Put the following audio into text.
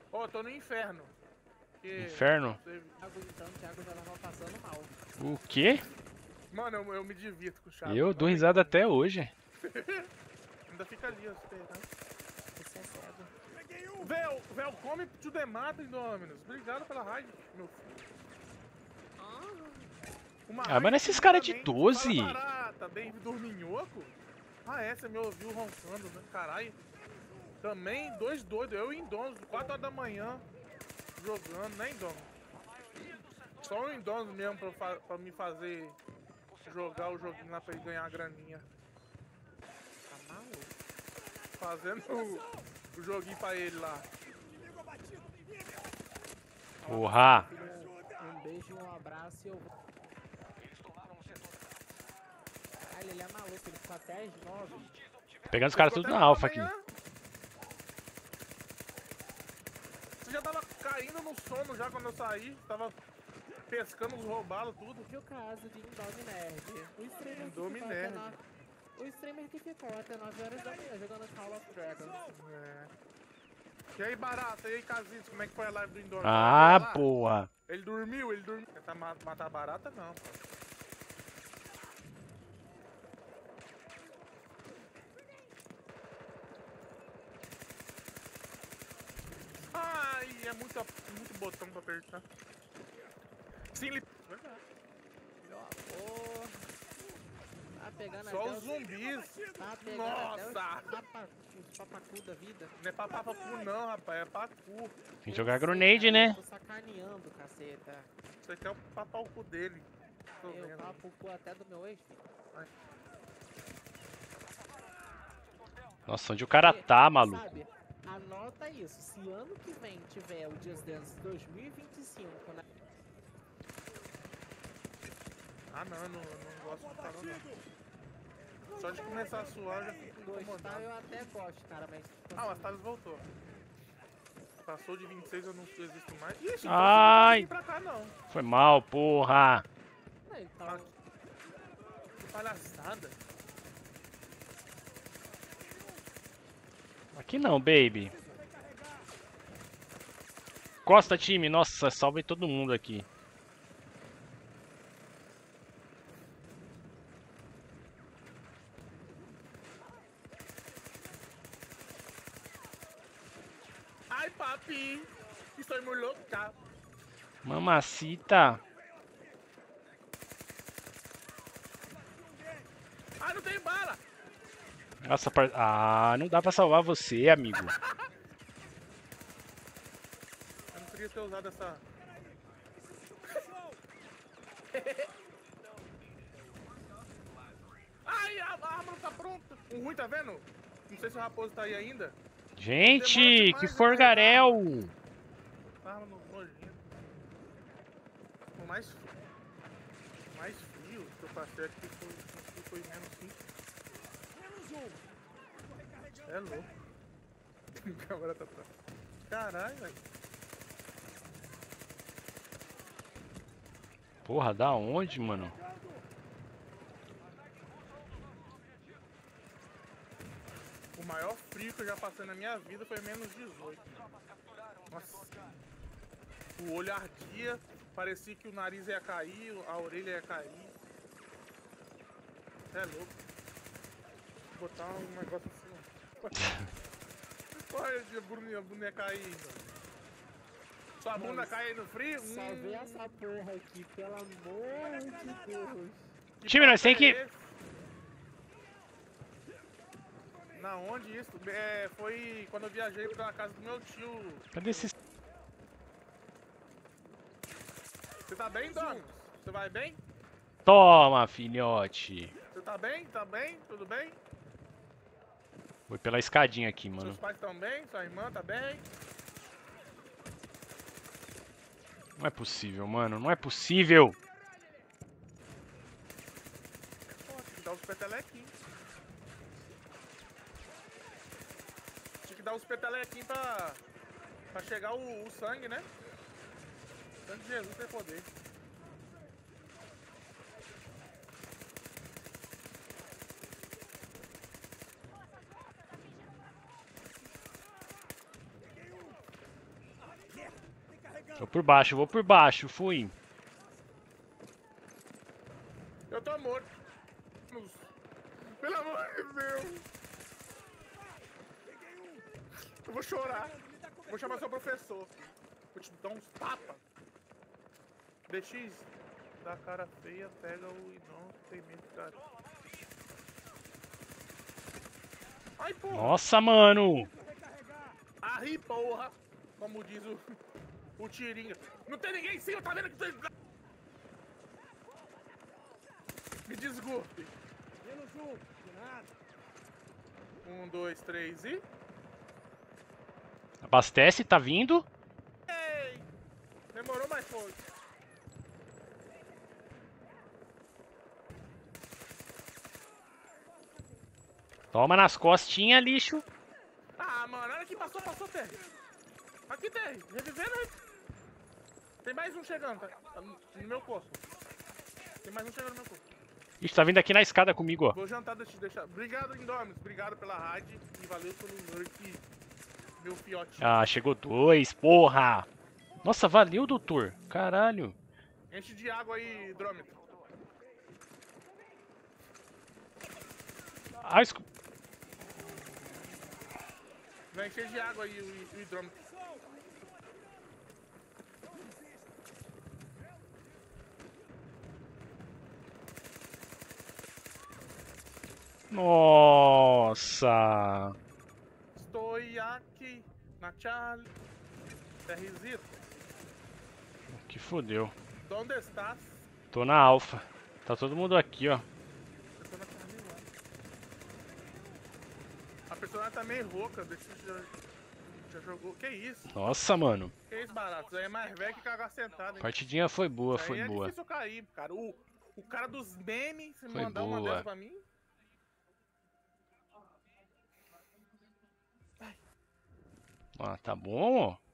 Ó, eu tô no inferno. Porque Inferno? você- Então o Thiago já tava passando mal. O quê? Mano, eu me divirto com o Thiago. Eu não dou tem risada como. até hoje. Ainda fica ali, ó, esperando. Você é cego. Véu, come to the mata, Indominus. Obrigado pela raid, meu filho. Uma Ah, mas raid esses caras de infinitamente. 12. Fala barata, bem dorminhoco. Ah, é, você me ouviu roncando, né? Caralho. Também, dois doidos. Eu e Indominus, 4 horas da manhã, jogando, né, Indominus? Só o Indominus mesmo pra me fazer jogar o joguinho lá pra ele ganhar a graninha. Tá maluco. Fazendo o joguinho pra ele lá. Porra. Um beijo e um abraço e eu vou. Caralho, ele é maluco, ele ficou até às 9. Pegando os caras tudo na alfa aqui. Você já tava caindo no sono já quando eu saí. Tava pescando os roubados, tudo. E o caso de Indome Nerd? O streamer que Indome ficou Nerd. até 9... O streamer que ficou até 9 horas da manhã jogando Call of Dragons. É. E aí, Barata? E aí, Casitos? Como é que foi a live do Indome? Ah, porra. Ele dormiu? Tentar matar a barata, não. Ai, é muito botão pra apertar. Sim, verdade. Meu amor. Tá pegando Só até os zumbis. Tá pegando até Nossa! os papacu da vida. Não é papacu não, rapaz. É pacu. Tem que jogar grenade, né? Tô sacaneando, caceta. Você quer papar o cu dele. Tô Eu vendo. papo o cu até do meu ex. Nossa, onde o cara tá, maluco? Sabe, anota isso. Se ano que vem tiver o Just Dance 2025, né? Ah, não, eu não gosto de tarô, não. Só de começar a suar, eu já fico Gostar incomodado. eu até gosto, cara, mas... Ah, o Astalis voltou. Passou de 26, eu não existo mais. Ixi, então Ai. você não pode vir pra cá, não. Foi mal, porra. Não, então, Que palhaçada. Aqui não, baby. Costa, time. Nossa, salve todo mundo aqui. Ai, papi. Estou muito louca. Mamacita. Ai, não tem bala. Nossa, ah, não dá pra salvar você, amigo. Eu não queria ter usado essa... Ai, a arma não tá pronta. O ruim, tá vendo? Não sei se o Raposo tá aí ainda. Gente, que forgarel. Arma no nojento. O mais frio que eu passei aqui foi menos 5. É louco. A câmera tá... Caralho, velho. Porra, da onde, mano? O maior frio que eu já passei na minha vida foi menos 18. Nossa. O olho ardia, parecia que o nariz ia cair, a orelha ia cair. É louco. Vou botar um negócio assim, ó. Olha a bunda cair. Sua bunda cai no frio? só vê essa porra aqui, pelo amor de Deus. Time, nós tem que... Na onde isso? É, foi quando eu viajei pra casa do meu tio. Cadê esses... Você tá bem, Douglas? Você vai bem? Toma, filhote. Você tá bem? Tá bem? Tudo bem? Foi pela escadinha aqui, mano. Seus pais estão bem? Sua irmã tá bem? Não é possível, mano. Não é possível. Pô, tem que dar os petelequinhos. Tinha que dar os petelequinhos pra chegar o sangue, né? O sangue de Jesus tem poder. Vou por baixo, fui. Eu tô morto. Pelo amor de Deus. Eu vou chorar. Vou chamar seu professor. Vou te dar uns tapas. DX, da cara feia, pega o Idon, tem medo, cara. Ai, porra. Nossa, mano. Arri, porra. Como diz o Tirinha. Não tem ninguém em cima, tá vendo que tem... Me desculpe. Menos um, de nada. 1, 2, 3 e... Abastece, tá vindo. Ei! Demorou, mas foi. Toma nas costinhas, lixo. Ah, mano, olha que passou, Terry. Aqui, Terry. Revivendo. Tem mais um chegando, tá? No meu corpo. Tem mais um chegando no meu corpo. Ixi, tá vindo aqui na escada comigo, ó. Vou jantar, deixar. Obrigado, Indominus. Obrigado pela raid. E valeu pelo lurk, meu fiote. Ah, chegou 2, porra. Nossa, valeu, doutor. Caralho. Enche de água aí, hidrômetro. Ah, Vai encher de água aí o hidrômetro. Nossa. Estou aqui na Charlie. Terrizito. Que fodeu. Onde estás? Tô na alfa. Tá todo mundo aqui, ó. Eu tô na Charlie lá. A personagem tá meio rouca, já jogou. Que isso? Nossa, mano. Que isso, barato? Isso aí é mais velho que cagar sentado, hein? Partidinha foi boa, Isso aí foi é boa. difícil cair, cara. O cara dos memes, se Foi mandar uma boa. dessa pra mim. Ah, tá bom, ó.